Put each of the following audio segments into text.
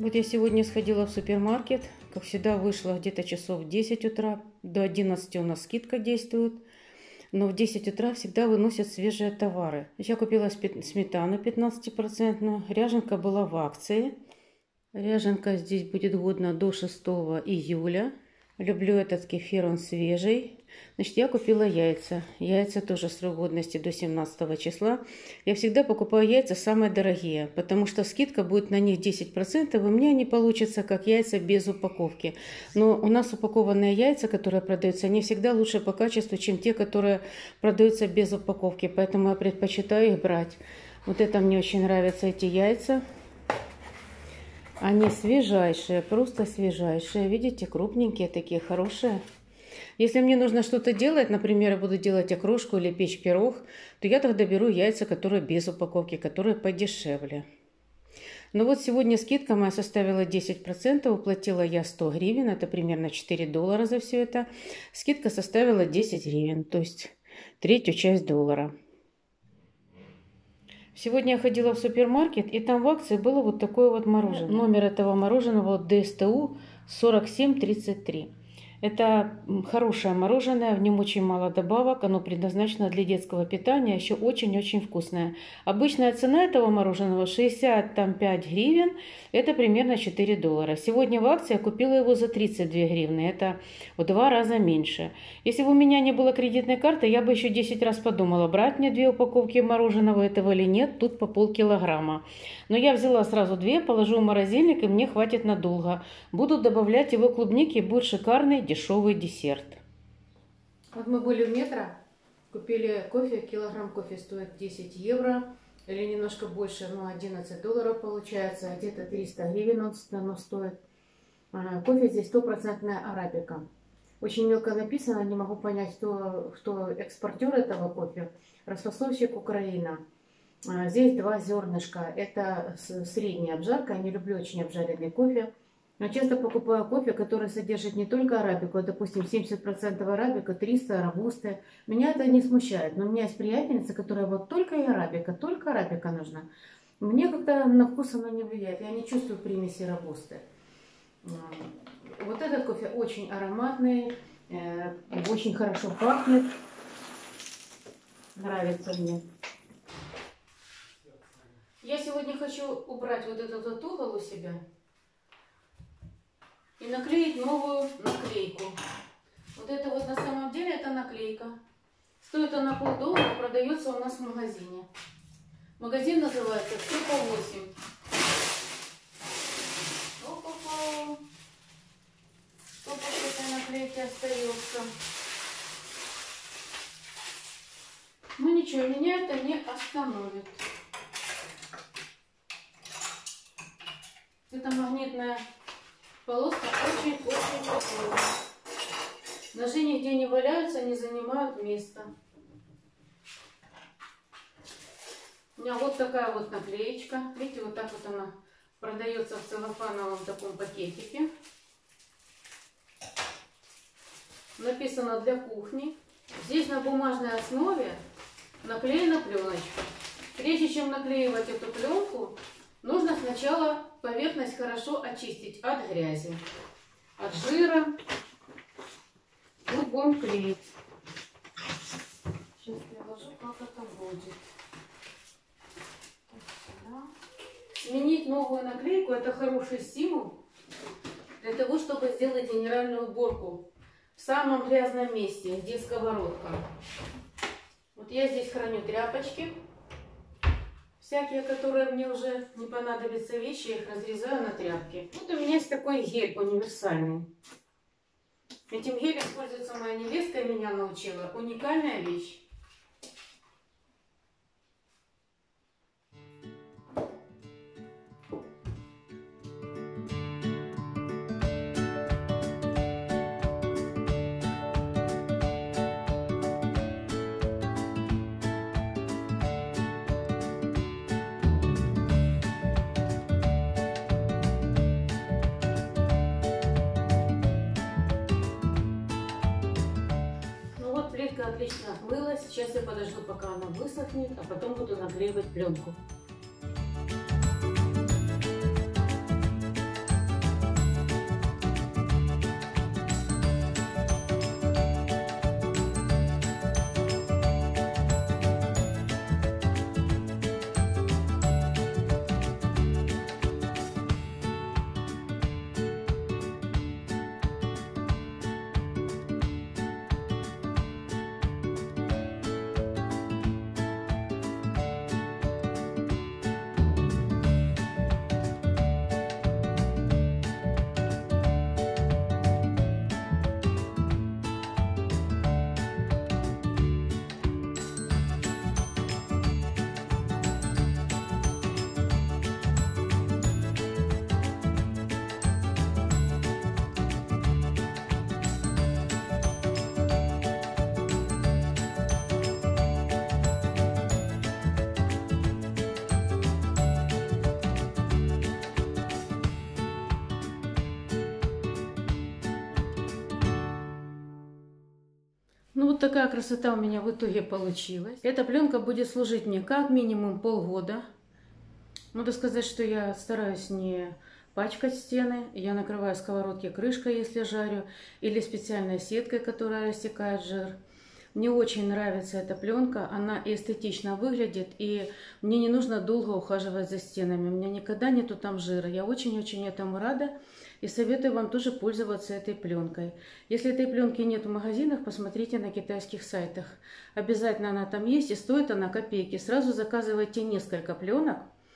Вот я сегодня сходила в супермаркет. Как всегда, вышла где-то часов в 10 утра. До 11 у нас скидка действует. Но в 10 утра всегда выносят свежие товары. Я купила сметану 15%. Ряженка была в акции. Ряженка здесь будет годна до 6 июля. Люблю этот кефир, он свежий. Значит, я купила яйца. Яйца тоже срок годности до 17 числа. Я всегда покупаю яйца самые дорогие, потому что скидка будет на них 10%, и у меня они получатся как яйца без упаковки. Но у нас упакованные яйца, которые продаются, они всегда лучше по качеству, чем те, которые продаются без упаковки. Поэтому я предпочитаю их брать. Вот это мне очень нравятся, эти яйца. Они свежайшие, просто свежайшие. Видите, крупненькие такие, хорошие. Если мне нужно что-то делать, например, я буду делать окрошку или печь пирог, то я тогда беру яйца, которые без упаковки, которые подешевле. Но вот сегодня скидка моя составила 10%, уплатила я 100 гривен, это примерно $4 за все это. Скидка составила 10 гривен, то есть третью часть доллара. Сегодня я ходила в супермаркет, и там в акции было вот такое вот мороженое. Номер этого мороженого ДСТУ 4733. Это хорошее мороженое, в нем очень мало добавок, оно предназначено для детского питания, еще очень-очень вкусное. Обычная цена этого мороженого 65 гривен, это примерно $4. Сегодня в акции я купила его за 32 гривны, это в 2 раза меньше. Если бы у меня не было кредитной карты, я бы еще 10 раз подумала, брать мне 2 упаковки мороженого этого или нет, тут по полкилограмма. Но я взяла сразу 2, положу в морозильник, и мне хватит надолго. Буду добавлять его клубники, и будет шикарный дешевый десерт. Вот мы были в Метро, купили кофе, килограмм кофе стоит 10 евро, или немножко больше, но $11 получается, где-то 300 гривен он стоит. Кофе здесь 100% арабика. Очень мелко написано, не могу понять, кто экспортер этого кофе. Расфасовщик Украина. Здесь 2 зернышка, это средняя обжарка, я не люблю очень обжаренный кофе. Но часто покупаю кофе, который содержит не только арабику, а, допустим, 70% арабика, 300 робусты. Меня это не смущает, но у меня есть приятельница, которая вот только арабика нужна. Мне как-то на вкус оно не влияет, я не чувствую примеси робусты. Вот этот кофе очень ароматный, очень хорошо пахнет, нравится мне. Я сегодня хочу убрать вот этот вот угол у себя и наклеить новую наклейку. Вот это вот на самом деле это наклейка. Стоит она $5, продается у нас в магазине. Магазин называется «Все по 8». Что после этой наклейки остается? Ну ничего, меня это не остановит. Эта магнитная полоска очень-очень красивая. Ножи нигде не валяются, не занимают места. У меня вот такая вот наклеечка. Видите, вот так вот она продается в целлофановом таком пакетике. Написано «Для кухни». Здесь на бумажной основе наклеена пленочка. Прежде чем наклеивать эту пленку, нужно сначала поверхность хорошо очистить от грязи, от жира. Будем клеить. Сейчас приложу, как это будет. Сменить новую наклейку — это хороший стимул для того, чтобы сделать генеральную уборку в самом грязном месте, где сковородка. Вот я здесь храню тряпочки. Всякие, которые мне уже не понадобятся вещи, я их разрезаю на тряпки. Вот у меня есть такой гель универсальный. Этим гелем пользуется моя невестка, меня научила. Уникальная вещь. Плитка отлично отмылась. Сейчас я подожду, пока она высохнет, а потом буду наклеивать пленку. Ну вот такая красота у меня в итоге получилась. Эта пленка будет служить мне как минимум полгода. Надо сказать, что я стараюсь не пачкать стены. Я накрываю сковородки крышкой, если жарю, или специальной сеткой, которая рассекает жир. Мне очень нравится эта пленка, она эстетично выглядит, и мне не нужно долго ухаживать за стенами. У меня никогда нету там жира. Я очень-очень этому рада и советую вам тоже пользоваться этой пленкой. Если этой пленки нет в магазинах, посмотрите на китайских сайтах. Обязательно она там есть, и стоит она копейки. Сразу заказывайте несколько пленок.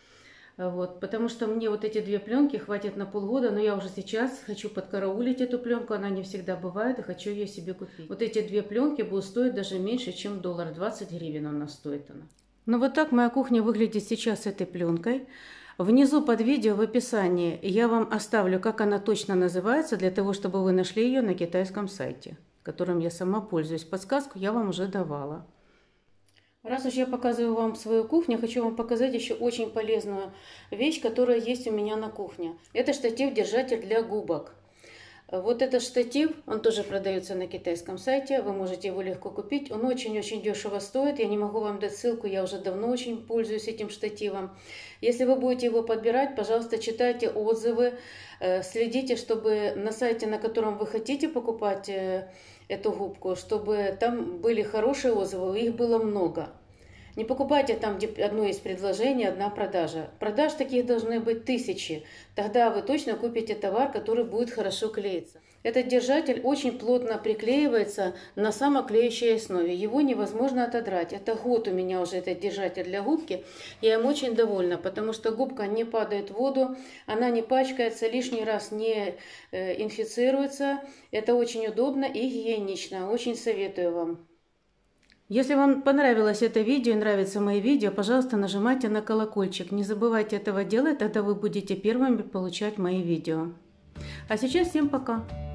Вот, потому что мне вот эти две пленки хватит на полгода, но я уже сейчас хочу подкараулить эту пленку, она не всегда бывает, и хочу ее себе купить. Вот эти две пленки будут стоить даже меньше, чем $1, 20 гривен она стоит. Ну вот так моя кухня выглядит сейчас с этой пленкой. Внизу под видео в описании я вам оставлю, как она точно называется, для того, чтобы вы нашли ее на китайском сайте, которым я сама пользуюсь. Подсказку я вам уже давала. Раз уж я показываю вам свою кухню, хочу вам показать еще очень полезную вещь, которая есть у меня на кухне. Это штатив-держатель для губок. Вот этот штатив, он тоже продается на китайском сайте, вы можете его легко купить. Он очень-очень дешево стоит, я не могу вам дать ссылку, я уже давно очень пользуюсь этим штативом. Если вы будете его подбирать, пожалуйста, читайте отзывы, следите, чтобы на сайте, на котором вы хотите покупать эту губку, чтобы там были хорошие отзывы, их было много. Не покупайте там, где одно есть предложение, одна продажа. Продаж таких должны быть тысячи. Тогда вы точно купите товар, который будет хорошо клеиться. Этот держатель очень плотно приклеивается на самоклеющей основе. Его невозможно отодрать. Это год у меня уже этот держатель для губки. Я им очень довольна, потому что губка не падает в воду, она не пачкается, лишний раз не инфицируется. Это очень удобно и гигиенично. Очень советую вам. Если вам понравилось это видео и нравятся мои видео, пожалуйста, нажимайте на колокольчик. Не забывайте этого делать, тогда вы будете первыми получать мои видео. А сейчас всем пока!